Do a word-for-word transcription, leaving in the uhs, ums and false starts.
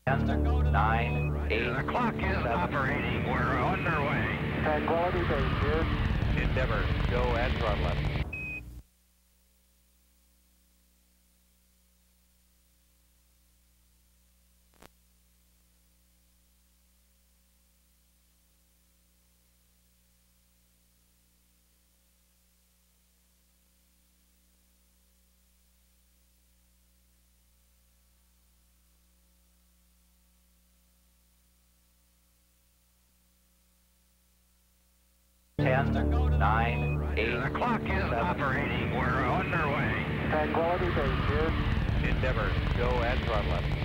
ten, nine, eight, The clock is seven, operating. We're underway. Tranquility Base here. Endeavor, go at throttle up. ten, nine, eight, The clock is seven, operating. We're underway. Tranquility Base here. Endeavor, go at throttle up.